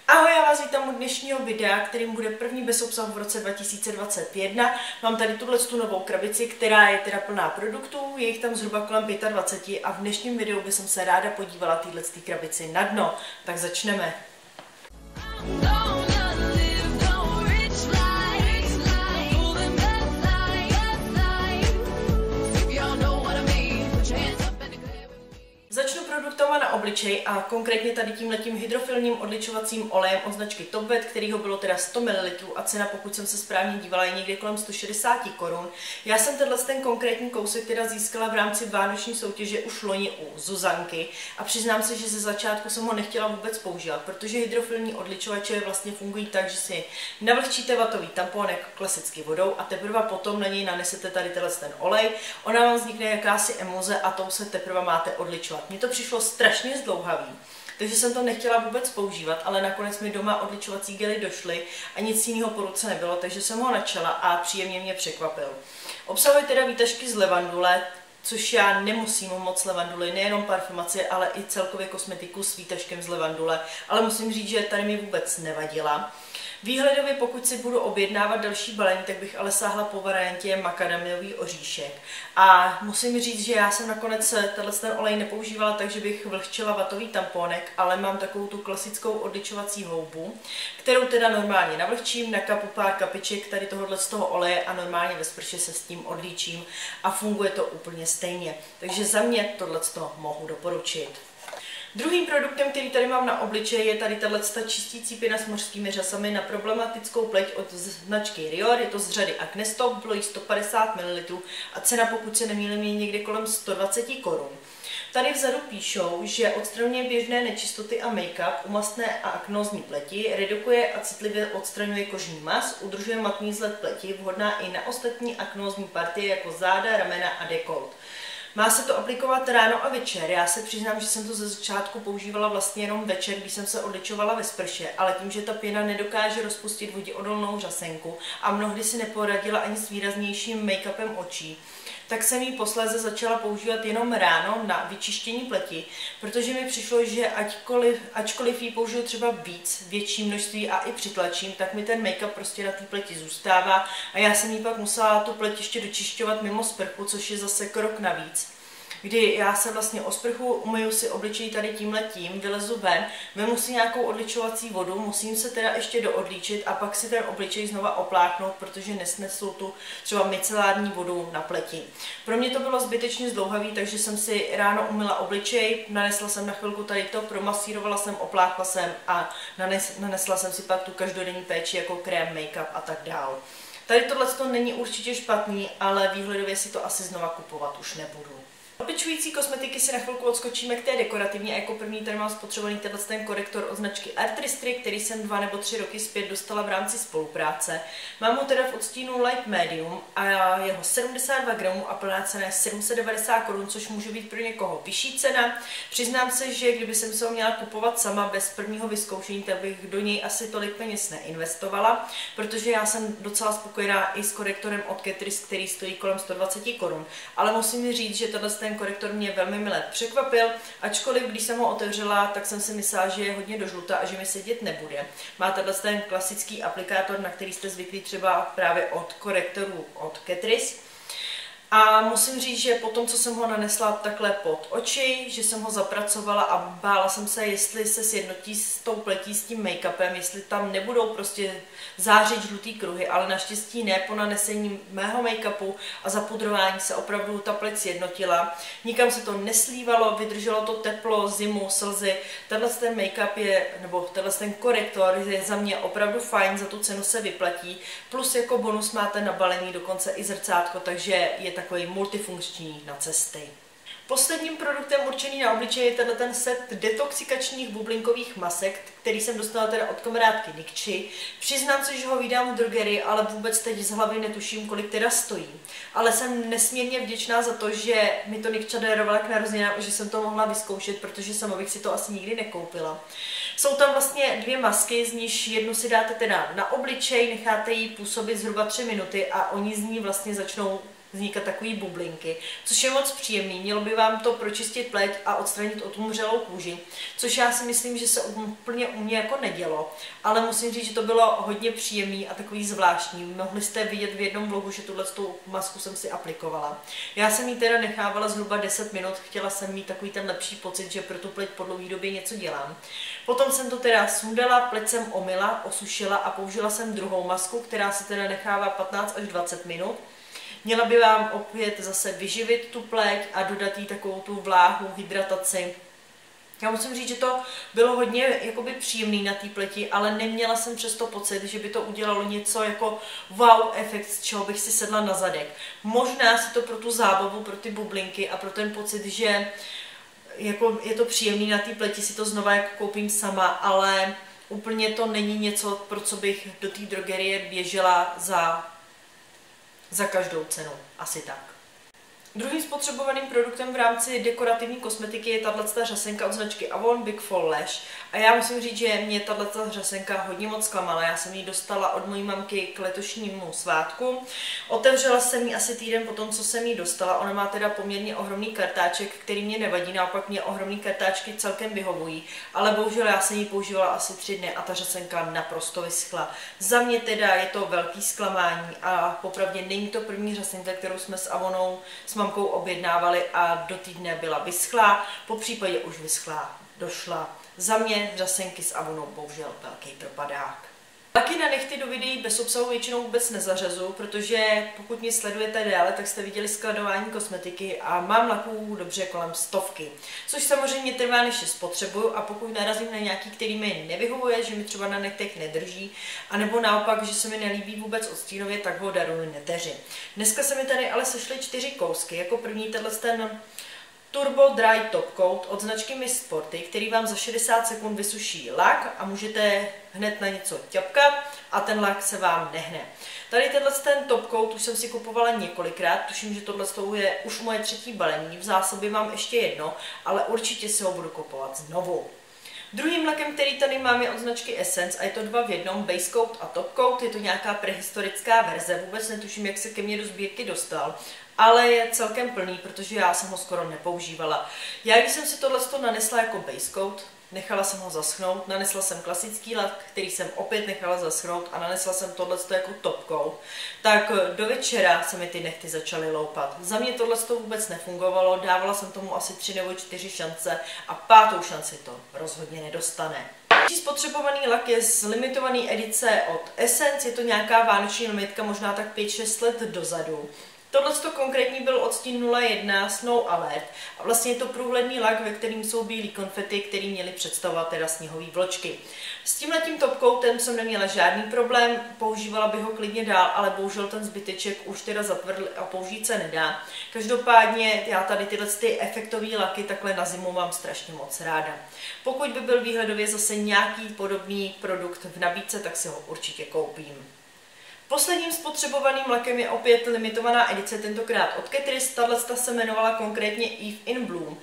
Ahoj, já vás vítám u dnešního videa, kterým bude první bez obsahu v roce 2021. Mám tady tu novou krabici, která je teda plná produktů, je jich tam zhruba kolem 25 a v dnešním videu bych se ráda podívala této krabici na dno. Tak začneme. Začnu produktama na obličej a konkrétně tady tímhletím hydrofilním odličovacím olejem od značky Topvet, kterýho bylo teda 100 ml a cena, pokud jsem se správně dívala, je někde kolem 160 korun. Já jsem ten konkrétní kousek teda získala v rámci vánoční soutěže už loni u Zuzanky a přiznám se, že ze začátku jsem ho nechtěla vůbec používat, protože hydrofilní odličovače vlastně fungují tak, že si navlhčíte vatový tamponek klasicky vodou a teprve potom na něj nanesete tady ten olej. Ona vám vznikne jakási emulze a tou se teprve máte odličovat. Mně to přišlo strašně zdlouhavý, takže jsem to nechtěla vůbec používat, ale nakonec mi doma odličovací gely došly a nic jiného po ruce nebylo, takže jsem ho načala a příjemně mě překvapil. Obsahuje teda výtažky z levandule, což já nemusím moc levanduly, nejenom parfumaci, ale i celkově kosmetiku s výtažkem z levandule, ale musím říct, že tady mi vůbec nevadila. Výhledově, pokud si budu objednávat další balení, tak bych ale sáhla po variantě makadamiový oříšek. A musím říct, že já jsem nakonec ten olej nepoužívala, takže bych vlhčila vatový tamponek, ale mám takovou tu klasickou odličovací houbu, kterou teda normálně navlhčím, nakapu pár kapiček tady z toho oleje a normálně ve sprše se s tím odlíčím a funguje to úplně stejně. Takže za mě tohleto mohu doporučit. Druhým produktem, který tady mám na obličeji, je tady tato čistící pěna s mořskými řasami na problematickou pleť od značky Rior. Je to z řady Acne Stop, bylo jí 150 ml a cena, pokud se nemýlím, je někde kolem 120 korun. Tady vzadu píšou, že odstraňuje běžné nečistoty a make-up u mastné a aknózní pleti, redukuje a citlivě odstraňuje kožní mas, udržuje matný vzhled pleti, vhodná i na ostatní aknózní partie jako záda, ramena a dekolt. Má se to aplikovat ráno a večer. Já se přiznám, že jsem to ze začátku používala vlastně jenom večer, když jsem se odličovala ve sprše, ale tím, že ta pěna nedokáže rozpustit voděodolnou řasenku a mnohdy si neporadila ani s výraznějším make-upem očí, tak jsem ji posléze začala používat jenom ráno na vyčištění pleti, protože mi přišlo, že ačkoliv ji použiju třeba větší množství a i přitlačím, tak mi ten make-up prostě na té pleti zůstává a já jsem jí pak musela tu pleť ještě dočišťovat mimo sprchu, což je zase krok navíc. Kdy já se vlastně o sprchu umyju si obličej tady tímhletím, vylezu ven, vemu si nějakou odličovací vodu, musím se teda ještě doodlíčit a pak si ten obličej znova opláchnout, protože nesnesu tu třeba micelární vodu na pleti. Pro mě to bylo zbytečně zdlouhavý, takže jsem si ráno umyla obličej, nanesla jsem na chvilku tady to, promasírovala jsem, opláchla jsem a nanesla jsem si pak tu každodenní péči jako krém, make-up a tak dál. Tady tohle není určitě špatný, ale výhledově si to asi znova kupovat už nebudu. Opečující kosmetiky si na chvilku odskočíme k té dekorativní a jako první tady mám spotřebovaný ten korektor od značky Artistry, který jsem 2 nebo 3 roky zpět dostala v rámci spolupráce. Mám ho teda v odstínu Light Medium a jeho 72 gramů a plná cena je 790 korun, což může být pro někoho vyšší cena. Přiznám se, že kdyby jsem se ho měla kupovat sama bez prvního vyzkoušení, tak bych do něj asi tolik peněz neinvestovala, protože já jsem docela spokojená i s korektorem od Catrice, který stojí kolem 120 korun. Ale musím říct, že ten korektor mě velmi mile překvapil, ačkoliv když jsem ho otevřela, tak jsem si myslela, že je hodně dožluta a že mi sedět nebude. Má ten klasický aplikátor, na který jste zvyklí třeba právě od korektorů od Catrice. A musím říct, že po tom, co jsem ho nanesla takhle pod oči, že jsem ho zapracovala a bála jsem se, jestli se sjednotí s tou pletí, s tím make-upem, jestli tam nebudou prostě zářit žlutý kruhy, ale naštěstí ne, po nanesení mého make-upu a zapudrování se opravdu ta pleť sjednotila. Nikam se to neslívalo, vydrželo to teplo, zimu, slzy. Tenhle ten make-up je, nebo tenhle ten korektor je za mě opravdu fajn, za tu cenu se vyplatí. Plus jako bonus máte na balení dokonce i zrcátko, takže je takový multifunkční na cesty. Posledním produktem určený na obličeji je ten set detoxikačních bublinkových masek, který jsem dostala teda od kamarádky Nikči. Přiznám se, že ho vydám v drogerii, ale vůbec teď z hlavy netuším, kolik teda stojí. Ale jsem nesmírně vděčná za to, že mi to Nikča darovala k narozeninám, že jsem to mohla vyzkoušet, protože sama bych si to asi nikdy nekoupila. Jsou tam vlastně 2 masky, z níž jednu si dáte teda na obličej, necháte ji působit zhruba 3 minuty a oni z ní vlastně začnou vznikat takové bublinky, což je moc příjemný. Mělo by vám to pročistit pleť a odstranit otumřelou kůži, což já si myslím, že se úplně u mě jako nedělo, ale musím říct, že to bylo hodně příjemný a takový zvláštní. Mohli jste vidět v jednom vlogu, že tuhle masku jsem si aplikovala. Já jsem ji teda nechávala zhruba 10 minut, chtěla jsem mít takový ten lepší pocit, že pro tu pleť po dlouhé době něco dělám. Potom jsem to teda sundala, pleť jsem omyla, osušila a použila jsem druhou masku, která se teda nechává 15 až 20 minut. Měla by vám opět zase vyživit tu pleť a dodat jí takovou tu vláhu, hydrataci. Já musím říct, že to bylo hodně jakoby příjemný na té pleti, ale neměla jsem přesto pocit, že by to udělalo něco jako wow efekt, z čeho bych si sedla na zadek. Možná si to pro tu zábavu, pro ty bublinky a pro ten pocit, že jako je to příjemný na té pleti, si to znova jako koupím sama, ale úplně to není něco, pro co bych do té drogerie běžela za každou cenu. Asi tak. Druhým spotřebovaným produktem v rámci dekorativní kosmetiky je tato řasenka od značky Avon Big Fall Lash. A já musím říct, že mě tato řasenka hodně moc zklamala. Já jsem ji dostala od mojí mamky k letošnímu svátku. Otevřela jsem ji asi týden po tom, co jsem ji dostala. Ona má teda poměrně ohromný kartáček, který mě nevadí, naopak mě ohromný kartáčky celkem vyhovují. Ale bohužel já jsem ji používala asi 3 dny a ta řasenka naprosto vyschla. Za mě teda je to velký zklamání a popravdě není to první řasenka, kterou jsme s Avonou s mamkou objednávali a do týdne byla vyschlá, po případě už vyschlá došla. Za mě řasenky s Avonou bohužel velký propadák. Laky na nehty do videí bez obsahu většinou vůbec nezařazu, protože pokud mě sledujete déle, tak jste viděli skladování kosmetiky a mám laků dobře kolem 100, což samozřejmě trvá, než je spotřebuju a pokud narazím na nějaký, který mi nevyhovuje, že mi třeba na nechtech nedrží, anebo naopak, že se mi nelíbí vůbec odstínově, tak ho daruji neteři. Dneska se mi tady ale sešly 4 kousky, jako první ten Turbo Dry Top Coat od značky Miss Sporty, který vám za 60 sekund vysuší lak a můžete hned na něco ťapkat a ten lak se vám nehne. Tady ten Top Coat už jsem si kupovala několikrát, tuším, že tohle je už moje 3. balení, v zásobě mám ještě jedno, ale určitě si ho budu kupovat znovu. Druhým lakem, který tady mám, je od značky Essence a je to 2 v 1, Base Coat a Top Coat, je to nějaká prehistorická verze, vůbec netuším, jak se ke mně do sbírky dostal, ale je celkem plný, protože já jsem ho skoro nepoužívala. Já když jsem si tohle nanesla jako Base Coat, nechala jsem ho zaschnout, nanesla jsem klasický lak, který jsem opět nechala zaschnout a nanesla jsem tohle jako Top Coat, tak do večera se mi ty nehty začaly loupat. Za mě tohle vůbec nefungovalo, dávala jsem tomu asi 3 nebo 4 šance a 5. šanci to rozhodně nedostane. Další spotřebovaný lak je z limitované edice od Essence, je to nějaká vánoční limitka, možná tak 5-6 let dozadu. Tohle konkrétní byl odstín 01 Snow Alert a vlastně je to průhledný lak, ve kterým jsou bílý konfety, který měly představovat teda sněhové vločky. S tímhletím Top Coatem jsem neměla žádný problém, používala bych ho klidně dál, ale bohužel ten zbyteček už teda zatvrdl a použít se nedá. Každopádně já tady tyhle efektové laky takhle na zimu mám strašně moc ráda. Pokud by byl výhledově zase nějaký podobný produkt v nabídce, tak si ho určitě koupím. Posledním spotřebovaným lakem je opět limitovaná edice, tentokrát od Catrice, tato se jmenovala konkrétně Eve in Bloom.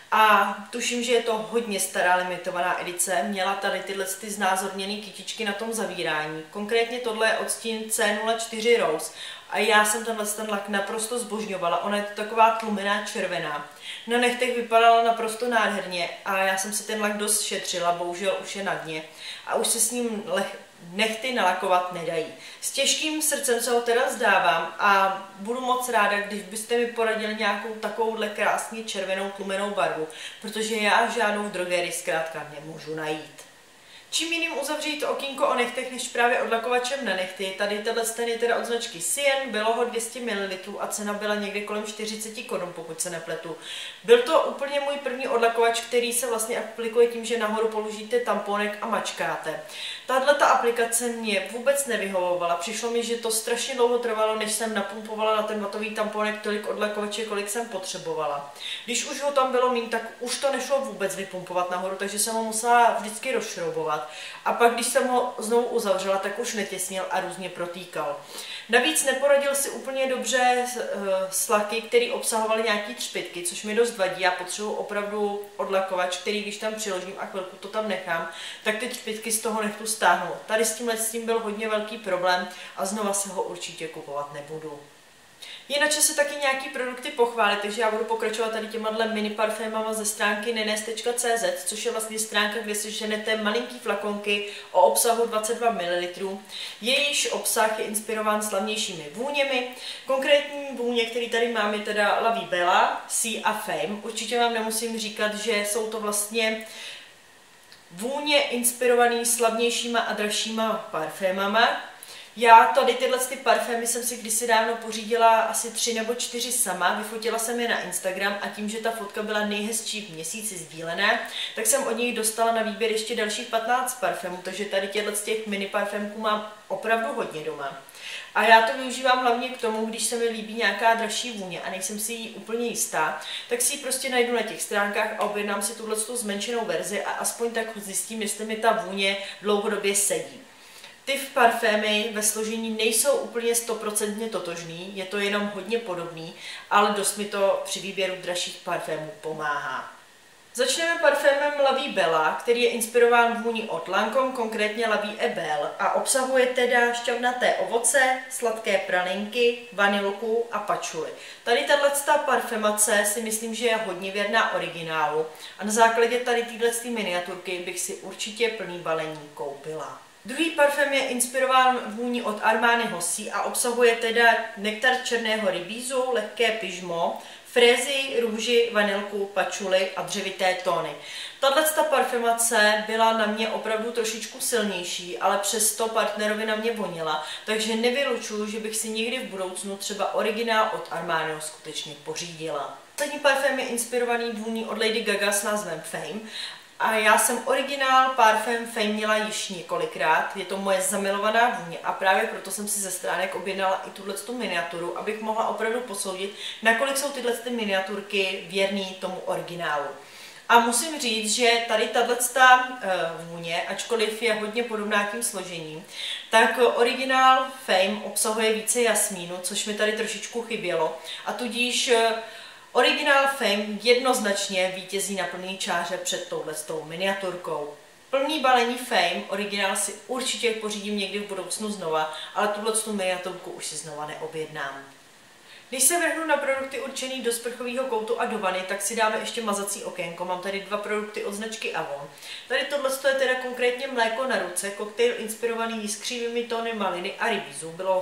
A tuším, že je to hodně stará limitovaná edice, měla tady tyhle znázorněné kytičky na tom zavírání. Konkrétně tohle je odstín C04 Rose a já jsem ten lak naprosto zbožňovala, ona je to taková tlumená červená. Na nechtech vypadala naprosto nádherně a já jsem si ten lak dost šetřila, bohužel už je na dně a už se s ním nehty nalakovat nedají. S těžkým srdcem se ho teda vzdávám a budu moc ráda, když byste mi poradili nějakou takovouhle krásně červenou tlumenou barvu, protože já žádnou v drogerii zkrátka nemůžu najít. Čím jiným uzavřít to okýnko o nechtech než právě odlakovačem na nechty. Tady ten je teda od značky Sien, bylo ho 200 ml a cena byla někde kolem 40 korun, pokud se nepletu. Byl to úplně můj první odlakovač, který se vlastně aplikuje tím, že nahoru položíte tamponek a mačkáte. Tato aplikace mě vůbec nevyhovovala. Přišlo mi, že to strašně dlouho trvalo, než jsem napumpovala na ten matový tamponek tolik odlakovače, kolik jsem potřebovala. Když už ho tam bylo míň, tak už to nešlo vůbec vypumpovat nahoru, takže jsem ho musela vždycky rozšroubovat. A pak, když jsem ho znovu uzavřela, tak už netěsnil a různě protýkal. Navíc neporadil si úplně dobře s laky, který obsahovaly nějaký třpytky, což mi dost vadí. Já potřebuji opravdu odlakovač, který když tam přiložím a chvilku to tam nechám, tak ty třpytky z toho nechtu stáhnout. Tady s tím byl hodně velký problém a znova se ho určitě kupovat nebudu. Je na čase taky nějaký produkty pochválit, takže já budu pokračovat tady těma mini parfémama ze stránky nenes.cz, což je vlastně stránka, kde si ženete malinký flakonky o obsahu 22 ml. Jejíž obsah je inspirován slavnějšími vůněmi. Konkrétní vůně, který tady mám, je teda La Vie Bella, Sea a Fame. Určitě vám nemusím říkat, že jsou to vlastně vůně inspirovaný slavnějšíma a dražšíma parfémama. Já tady tyhle parfémy jsem si kdysi dávno pořídila asi 3 nebo 4 sama, vyfotila jsem je na Instagram a tím, že ta fotka byla nejhezčí v měsíci sdílená, tak jsem od nich dostala na výběr ještě dalších 15 parfémů, takže tady těch mini parfémků mám opravdu hodně doma. A já to využívám hlavně k tomu, když se mi líbí nějaká dražší vůně a nejsem si jí úplně jistá, tak si ji prostě najdu na těch stránkách a objednám si tuhletu zmenšenou verzi a aspoň tak zjistím, jestli mi ta vůně dlouhodobě sedí. Ty parfémy ve složení nejsou úplně 100% totožný, je to jenom hodně podobný, ale dost mi to při výběru dražších parfémů pomáhá. Začneme parfémem La Vie Bella, který je inspirován vůní od Lancôme, konkrétně La Vie est Belle, a obsahuje teda šťavnaté ovoce, sladké pralinky, vanilku a pačuli. Tady tato parfémace si myslím, že je hodně věrná originálu a na základě tady této miniaturky bych si určitě plný balení koupila. Druhý parfém je inspirován vůní od Armaniho Sea a obsahuje teda nektar černého rybízu, lehké pyžmo, frézy, růži, vanilku, pačuli a dřevité tóny. Tato parfémace byla na mě opravdu trošičku silnější, ale přesto partnerovi na mě vonila, takže nevylučuju, že bych si někdy v budoucnu třeba originál od Armaniho skutečně pořídila. Poslední parfém je inspirovaný vůní od Lady Gaga s názvem Fame. A já jsem originál parfém Fame měla již několikrát, je to moje zamilovaná vůně a právě proto jsem si ze stránek objednala i tuto miniaturu, abych mohla opravdu posoudit, nakolik jsou tyhle miniaturky věrný tomu originálu. A musím říct, že tady tato vůně, ačkoliv je hodně podobná tím složením, tak originál Fame obsahuje více jasmínu, což mi tady trošičku chybělo a tudíž originál Fame jednoznačně vítězí na plný čáře před touhletou miniaturkou. Plný balení Fame originál si určitě pořídím někdy v budoucnu znova, ale tuhletu miniaturku už si znova neobjednám. Když se vrhnu na produkty určený do sprchového koutu a do vany, tak si dáme ještě mazací okénko. Mám tady 2 produkty od značky Avon. Tady tohle je teda konkrétně mléko na ruce, koktejl inspirovaný jiskřivými tóny maliny a rybízu. Bylo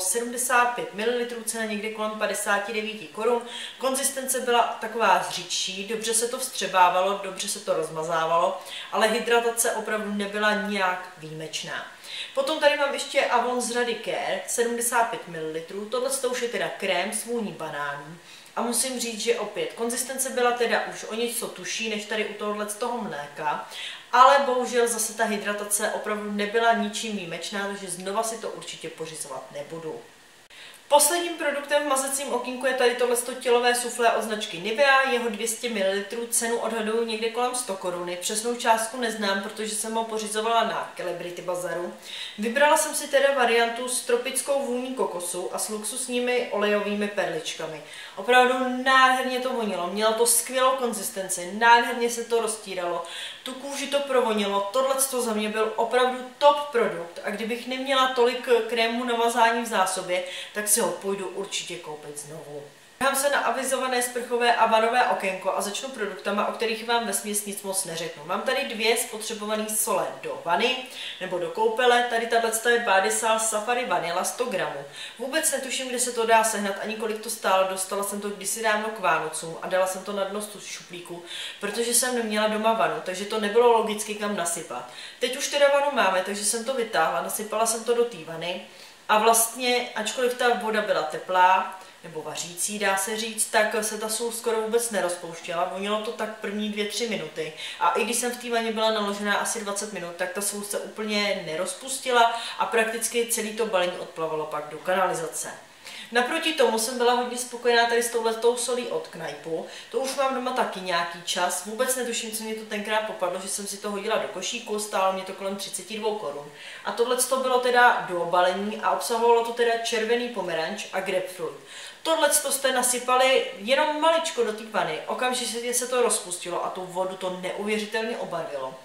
75 ml, cena někde kolem 59 korun. Konzistence byla taková zřidší, dobře se to vstřebávalo, dobře se to rozmazávalo, ale hydratace opravdu nebyla nějak výjimečná. Potom tady mám ještě Avon z řady Care, 75 ml, tohle už je teda krém s vůní banánů. A musím říct, že opět konzistence byla teda už o něco tužší než tady u toho mléka, ale bohužel zase ta hydratace opravdu nebyla ničím výjimečná, takže znova si to určitě pořizovat nebudu. Posledním produktem v mazacím okýnku je tady tohle tělové suflé od značky Nivea, jeho 200 ml, cenu odhaduju někde kolem 100 koruny, přesnou částku neznám, protože jsem ho pořizovala na Celebrity Bazaru. Vybrala jsem si teda variantu s tropickou vůní kokosu a s luxusními olejovými perličkami. Opravdu nádherně to vonilo, mělo to skvělou konzistenci, nádherně se to roztíralo, tu kůži to provonilo, tohle za mě byl opravdu top produkt a kdybych neměla tolik krému na mazání v zásobě, tak si ho půjdu určitě koupit znovu. Vrhám se na avizované sprchové a vanové okénko a začnu produktama, o kterých vám vesměs nic moc neřeknu. Mám tady 2 spotřebované sole do vany nebo do koupele, tady tato je Body Salt Safari Vanilla 100 gramů. Vůbec netuším, kde se to dá sehnat, ani kolik to stálo, dostala jsem to kdysi dávno k Vánocům a dala jsem to na dno šuplíku, protože jsem neměla doma vanu, takže to nebylo logicky kam nasypat. Teď už teda vanu máme, takže jsem to vytáhla, nasypala jsem to do té vany a vlastně, ačkoliv ta voda byla teplá, nebo vařící, dá se říct, tak se ta sůl skoro vůbec nerozpouštěla. Vonilo to tak první 2-3 minuty. A i když jsem v té vaně byla naložená asi 20 minut, tak ta sůl se úplně nerozpustila a prakticky celý to balení odplavalo pak do kanalizace. Naproti tomu jsem byla hodně spokojená tady s touhletou solí od Kneipu. To už mám doma taky nějaký čas. Vůbec netuším, co mě to tenkrát popadlo, že jsem si to hodila do košíku, stálo mě to kolem 32 korun. A tohle to bylo teda do balení a obsahovalo to teda červený pomeranč a grapefruit. Tohle jste nasypali jenom maličko do té vany, okamžitě se to rozpustilo a tu vodu to neuvěřitelně obarvilo.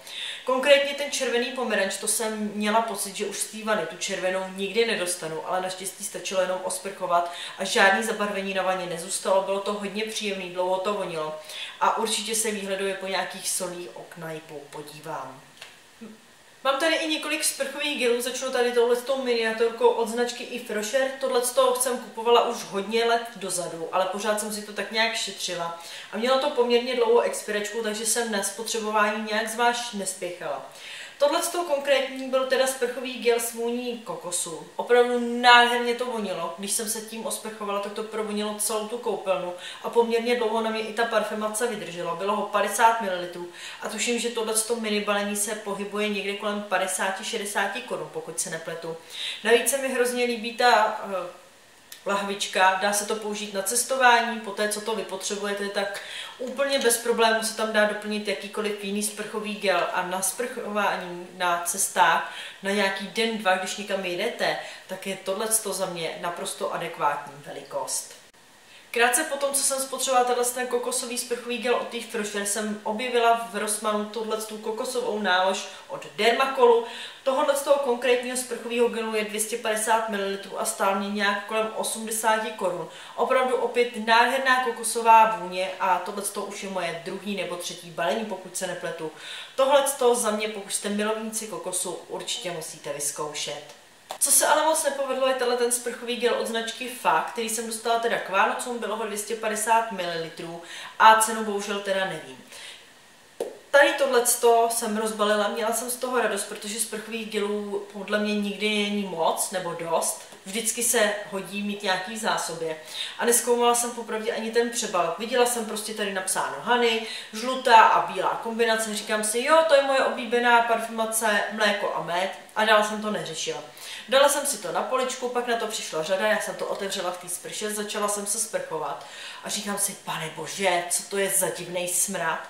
Konkrétně ten červený pomeranč, to jsem měla pocit, že už z té vany tu červenou nikdy nedostanu, ale naštěstí stačilo jenom osprchovat a žádný zabarvení na vaně nezůstalo, bylo to hodně příjemný, dlouho to vonilo a určitě se výhledově po nějakých solích okna i podívám. Mám tady i několik sprchových gelů, začnu tady touhletou miniaturkou od značky Yves Rocher. Tohleto jsem kupovala už hodně let dozadu, ale pořád jsem si to tak nějak šetřila. A mělo to poměrně dlouhou expiračku, takže jsem na spotřebování nějak zvlášť nespěchala. Tohleto konkrétní byl teda sprchový gel s vůní kokosu. Opravdu nádherně to vonilo. Když jsem se tím osprchovala, tak to provonilo celou tu koupelnu a poměrně dlouho na mě i ta parfemace vydržela. Bylo ho 50 ml a tuším, že tohleto mini balení se pohybuje někde kolem 50–60 korun, pokud se nepletu. Navíc se mi hrozně líbí ta lahvička, dá se to použít na cestování, poté co to vypotřebujete, tak úplně bez problému se tam dá doplnit jakýkoliv jiný sprchový gel a na sprchování na cestách na nějaký den, dva, když někam jdete, tak je tohleto za mě naprosto adekvátní velikost. Krátce po tom, co jsem spotřebovala ten kokosový sprchový gel od Yves Rocher, jsem objevila v Rossmannu tuhletu kokosovou nálož od Dermacolu. Tohohle z toho konkrétního sprchového gelu je 250 ml a stál mě nějak kolem 80 korun. Opravdu opět nádherná kokosová vůně a tohle už je moje druhý nebo třetí balení, pokud se nepletu. Tohle za mě, pokud jste milovníci kokosu, určitě musíte vyzkoušet. Co se ale moc nepovedlo, je ten sprchový gel od značky FA, který jsem dostala teda k Vánocům, bylo ho 250 ml a cenu bohužel teda nevím. Tady tohleto jsem rozbalila, měla jsem z toho radost, protože sprchových gelů podle mě nikdy není moc nebo dost. Vždycky se hodí mít nějaký v zásobě. A nezkoumala jsem popravdě ani ten přebal. Viděla jsem prostě tady napsáno Honey, žlutá a bílá kombinace. Říkám si, jo, to je moje oblíbená parfumace mléko a med a dál jsem to neřešila. Dala jsem si to na poličku, pak na to přišla řada, já jsem to otevřela v té sprše, začala jsem se sprchovat a říkám si, pane bože, co to je za divnej smrad.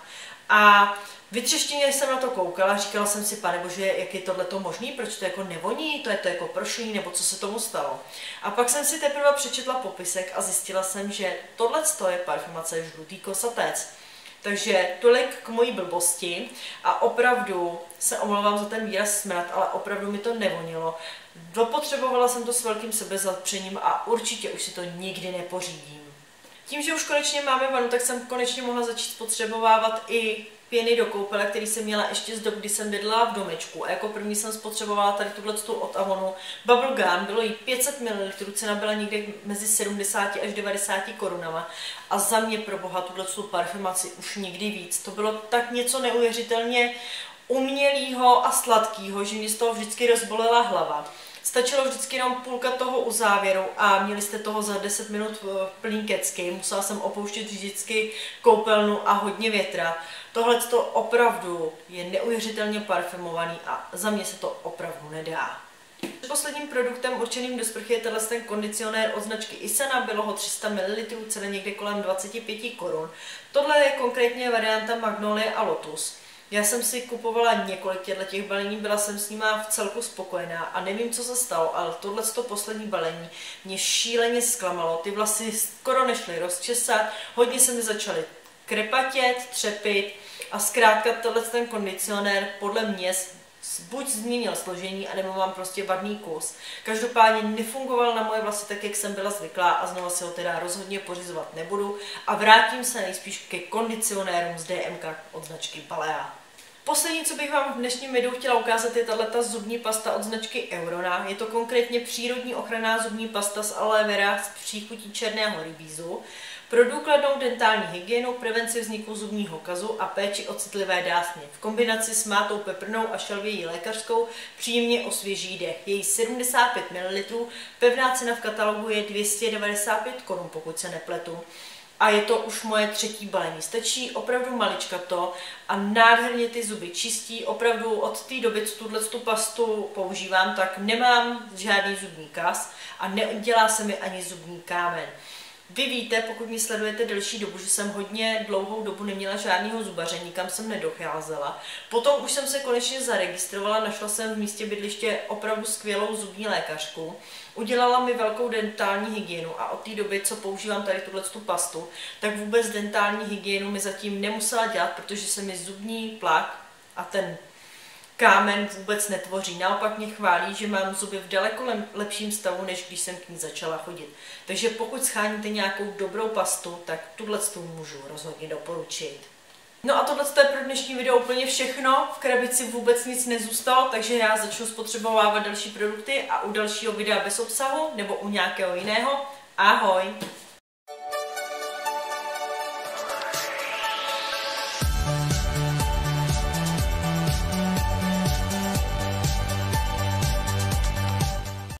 A vytřeštěně jsem na to koukala, říkala jsem si, pane bože, jak je tohleto možný, proč to jako nevoní, to je to jako prošlý, nebo co se tomu stalo. A pak jsem si teprve přečetla popisek a zjistila jsem, že tohleto je parfumace žlutý kosatec. Takže tolik k mojí blbosti a opravdu se omlouvám za ten výraz smrad, ale opravdu mi to nevonilo. Dopotřebovala jsem to s velkým sebezapřením a určitě už si to nikdy nepořídím. Tím, že už konečně máme vanu, tak jsem konečně mohla začít spotřebovávat i pěny do koupele, který jsem měla ještě z dob, kdy jsem bydlela v domečku. A jako první jsem spotřebovala tady tuto od Avonu Bubble Gum, bylo jí 500 ml, cena byla někde mezi 70 až 90 korunama. A za mě pro boha tuto parfumaci už nikdy víc. To bylo tak něco neuvěřitelně umělého a sladkého, že mě z toho vždycky rozbolela hlava. Stačilo vždycky jenom půlka toho u závěru a měli jste toho za 10 minut plný kecky. Musela jsem opouštět vždycky koupelnu a hodně větra. Tohle to opravdu je neuvěřitelně parfumovaný a za mě se to opravdu nedá. Posledním produktem určeným do sprchy je ten kondicionér od značky Isana, bylo ho 300 ml, cena někde kolem 25 korun. Tohle je konkrétně varianta Magnolie a Lotus. Já jsem si kupovala několik těch balení, byla jsem s nima v celku spokojená a nevím, co se stalo, ale tohleto poslední balení mě šíleně zklamalo. Ty vlasy skoro nešly rozčesat, hodně se mi začaly krepatět, třepit a zkrátka ten kondicionér podle mě buď změnil složení, anebo mám prostě vadný kus. Každopádně nefungoval na moje vlasy tak, jak jsem byla zvyklá a znovu si ho teda rozhodně pořizovat nebudu a vrátím se nejspíš ke kondicionérům z DMK od značky Balea. Poslední, co bych vám v dnešním videu chtěla ukázat, je tato zubní pasta od značky Eurona. Je to konkrétně přírodní ochranná zubní pasta z aloe vera s příchutí černého rybízu. Pro důkladnou dentální hygienu, prevenci vzniku zubního kazu a péči o citlivé dásně. V kombinaci s mátou peprnou a šalvějí lékařskou příjemně osvěží dech. Její 75 ml, pevná cena v katalogu je 295 korun, pokud se nepletu. A je to už moje třetí balení. Stačí opravdu maličkato a nádherně ty zuby čistí. Opravdu od té doby, co tu pastu používám, tak nemám žádný zubní kaz a nedělá se mi ani zubní kámen. Vy víte, pokud mě sledujete delší dobu, že jsem hodně dlouhou dobu neměla žádného zubaře, nikam jsem nedocházela. Potom už jsem se konečně zaregistrovala, našla jsem v místě bydliště opravdu skvělou zubní lékařku. Udělala mi velkou dentální hygienu a od té doby, co používám tady tu pastu, tak vůbec dentální hygienu mi zatím nemusela dělat, protože se mi zubní plak a ten kámen vůbec netvoří. Naopak mě chválí, že mám zuby v daleko lepším stavu, než když jsem k ní začala chodit. Takže pokud scháníte nějakou dobrou pastu, tak tuto můžu rozhodně doporučit. No a tohle je pro dnešní video úplně všechno. V krabici vůbec nic nezůstalo, takže já začnu spotřebovávat další produkty a u dalšího videa bez obsahu nebo u nějakého jiného. Ahoj!